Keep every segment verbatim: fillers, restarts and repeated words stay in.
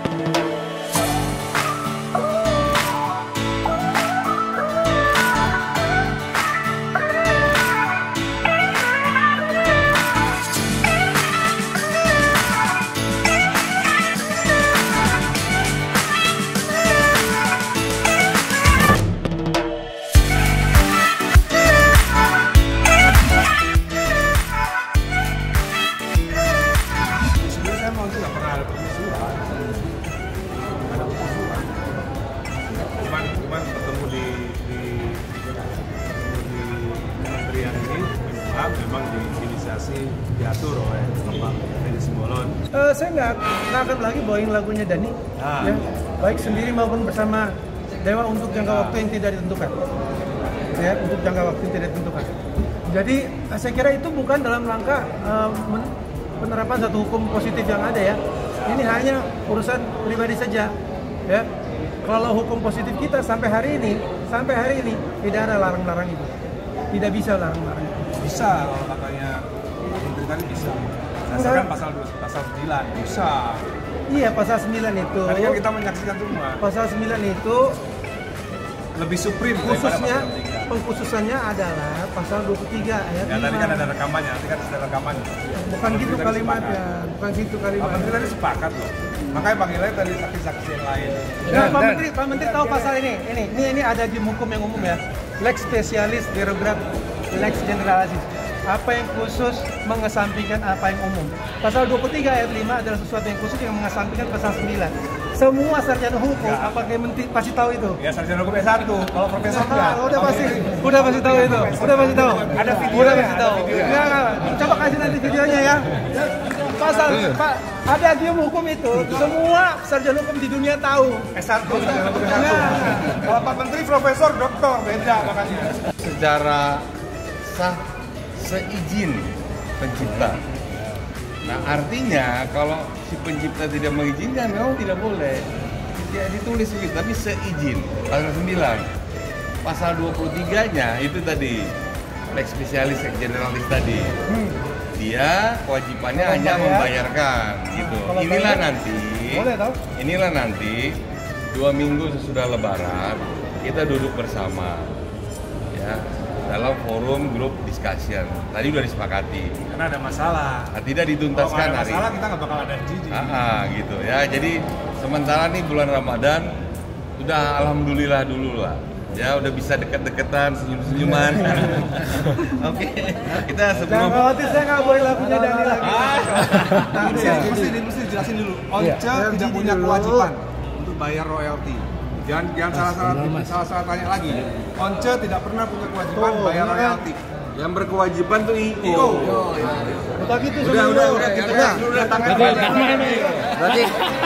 Memang diinisiasi diatur oleh Bapak Fedy Simbolon. Uh, saya nggak akan lagi bawain lagunya Dhani, ah. ya, baik sendiri maupun bersama Dewa untuk jangka waktu yang tidak ditentukan, ya, untuk jangka waktu yang tidak ditentukan. Jadi saya kira itu bukan dalam rangka uh, penerapan satu hukum positif yang ada ya. Ini hanya urusan pribadi saja, ya. Kalau hukum positif kita sampai hari ini, sampai hari ini tidak ada larang-larang itu, tidak bisa larang-larang. Bisa kalau katanya menteri tadi bisa. Berdasarkan pasal pasal sembilan bisa. Iya, pasal sembilan itu. Tadi kan kita menyaksikan semua. Pasal sembilan itu lebih supreme khususnya pengkhususannya adalah pasal dua puluh tiga ayat ya, lima. Tadi kan ada rekamannya, nanti kan ada rekamannya. Bukan gitu kalimatnya, bukan gitu kalimatnya. Pak Menteri tadi sepakat loh. Makanya panggilnya tadi saksi-saksi yang lain. Nah, Pak Menteri, Pak Menteri tahu pasal ini. Ini, ini, ini ada di hukum yang umum ya. Lex spesialis derogat lex generalis. Apa yang khusus mengesampingkan apa yang umum. Pasal dua puluh tiga ayat lima adalah sesuatu yang khusus yang mengesampingkan pasal sembilan. Semua sarjana hukum, ya. Apakah menteri pasti tahu itu? Ya, sarjana hukum S satu. Kalau profesor enggak. Nah, udah pasti, udah pasti tahu itu. Udah pasti tahu. Ada video. Udah pasti tahu. Ya, coba kasih nanti videonya ya. Pasal Pak, ada di hukum itu. Semua sarjana hukum di dunia tahu. S satu. Kalau Pak Menteri profesor, doktor, beda makanya. Secara sah seizin pencipta. Nah, artinya kalau si pencipta tidak mengizinkan, memang tidak boleh. Tidak ditulis begitu, tapi seizin. Pasal sembilan. Pasal dua puluh tiga-nya itu tadi lex spesialis, lex generalis tadi. Dia kewajibannya kalau hanya bayar, membayarkan gitu. Inilah bayar, nanti. Boleh tahu? Inilah nanti dua minggu sesudah Lebaran kita duduk bersama. Ya. Dalam forum grup discussion. Tadi udah disepakati. Karena ada masalah. Nah, tidak dituntaskan hari. Kalau ada masalah hari. kita nggak bakal ada jijik. Ah, gitu ya. Jadi sementara nih bulan Ramadan udah alhamdulillah dulu lah. Ya udah bisa deket-deketan, senyum-senyuman. Oke. Okay. Kita sebelum. Jangan khawatir, saya nggak boleh lagunya Dhani lagi. Mesti, mesti, mesti dijelasin dulu. Once ya, tidak punya kewajiban dulu untuk bayar royalti. Jangan, jangan salah-salah salah-salah tanya lagi. Once tidak pernah punya kewajiban oh, bayar royalti. Yang berkewajiban tuh I O. I O. Udah gitu, udah, udah, udah, kita udah, udah, tangan aja. Berarti.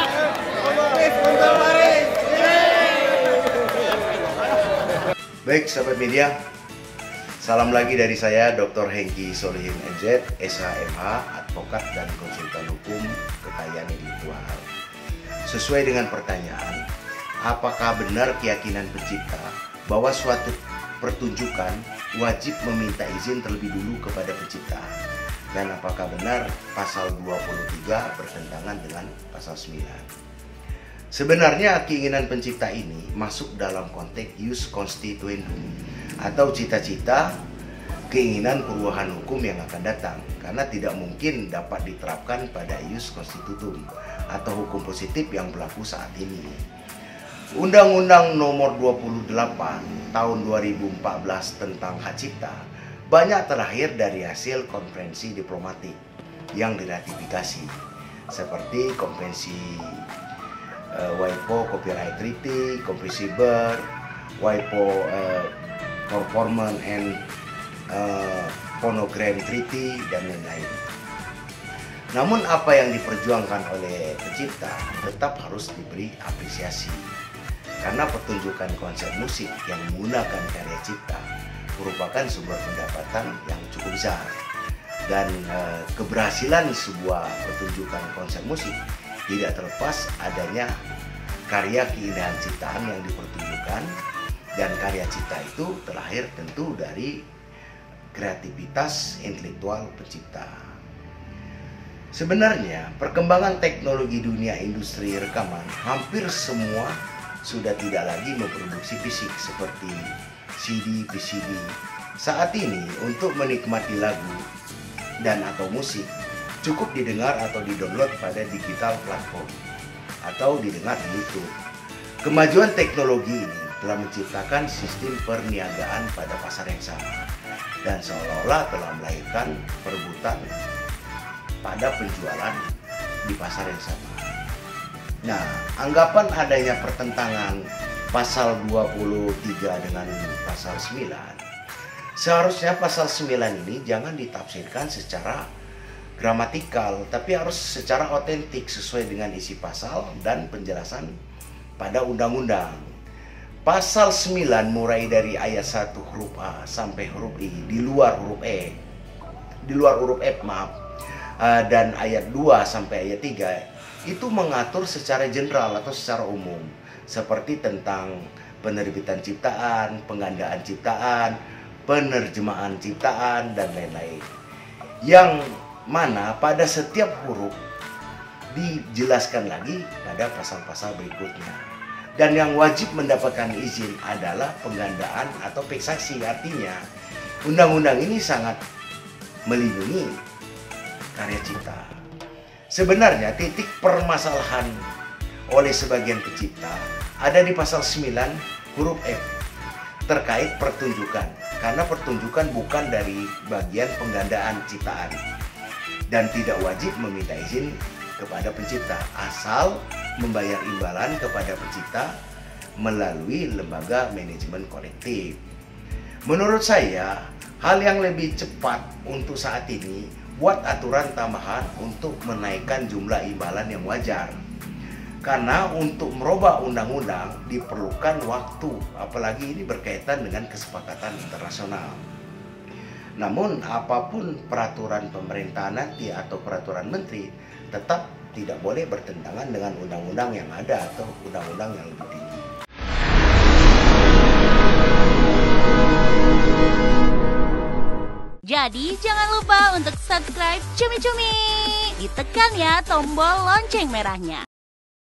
Baik, sahabat media. Salam lagi dari saya, Doktor Hengki Solihin M Z, S H M H, advokat dan konsultan hukum kekayaan intelektual. Sesuai dengan pertanyaan, apakah benar keyakinan pencipta bahwa suatu pertunjukan wajib meminta izin terlebih dulu kepada pencipta? Dan apakah benar pasal dua puluh tiga bertentangan dengan pasal sembilan? Sebenarnya keinginan pencipta ini masuk dalam konteks ius constituendum atau cita-cita keinginan perubahan hukum yang akan datang, karena tidak mungkin dapat diterapkan pada ius constitutum atau hukum positif yang berlaku saat ini. Undang-Undang Nomor dua puluh delapan Tahun dua ribu empat belas tentang hak cipta banyak terlahir dari hasil konferensi diplomatik yang diratifikasi, seperti konvensi uh, W I P O Copyright Treaty, konvensi Berne, W I P O uh, Performance and uh, Phonogram Treaty, dan lain-lain. Namun apa yang diperjuangkan oleh pencipta tetap harus diberi apresiasi, karena pertunjukan konser musik yang menggunakan karya cipta merupakan sumber pendapatan yang cukup besar, dan e, keberhasilan sebuah pertunjukan konser musik tidak terlepas adanya karya keindahan ciptaan yang dipertunjukkan, dan karya cipta itu terlahir tentu dari kreativitas intelektual pencipta. Sebenarnya perkembangan teknologi dunia industri rekaman hampir semua sudah tidak lagi memproduksi fisik seperti C D, V C D. Saat ini untuk menikmati lagu dan atau musik cukup didengar atau didownload pada digital platform atau didengar di YouTube. Kemajuan teknologi ini telah menciptakan sistem perniagaan pada pasar yang sama dan seolah-olah telah melahirkan perebutan pada penjualan di pasar yang sama. Nah, anggapan adanya pertentangan pasal dua puluh tiga dengan pasal sembilan, seharusnya pasal sembilan ini jangan ditafsirkan secara gramatikal, tapi harus secara otentik sesuai dengan isi pasal dan penjelasan pada undang-undang. Pasal sembilan mulai dari ayat satu huruf A sampai huruf I, di luar huruf E, di luar huruf F maaf, Uh, dan ayat dua sampai ayat tiga itu mengatur secara general atau secara umum seperti tentang penerbitan ciptaan, penggandaan ciptaan, penerjemahan ciptaan dan lain-lain. Yang mana pada setiap huruf dijelaskan lagi pada pasal-pasal berikutnya. Dan yang wajib mendapatkan izin adalah penggandaan atau fiksasi. Artinya undang-undang ini sangat melindungi karya cipta. Sebenarnya titik permasalahan oleh sebagian pencipta ada di pasal sembilan huruf F terkait pertunjukan, karena pertunjukan bukan dari bagian penggandaan ciptaan dan tidak wajib meminta izin kepada pencipta asal membayar imbalan kepada pencipta melalui lembaga manajemen kolektif. Menurut saya, hal yang lebih cepat untuk saat ini buat aturan tambahan untuk menaikkan jumlah imbalan yang wajar. Karena untuk merubah undang-undang diperlukan waktu, apalagi ini berkaitan dengan kesepakatan internasional. Namun apapun peraturan pemerintah nanti atau peraturan menteri tetap tidak boleh bertentangan dengan undang-undang yang ada atau undang-undang yang lebih tinggi. Jadi jangan lupa untuk subscribe Cumi Cumi. Ditekan ya tombol lonceng merahnya.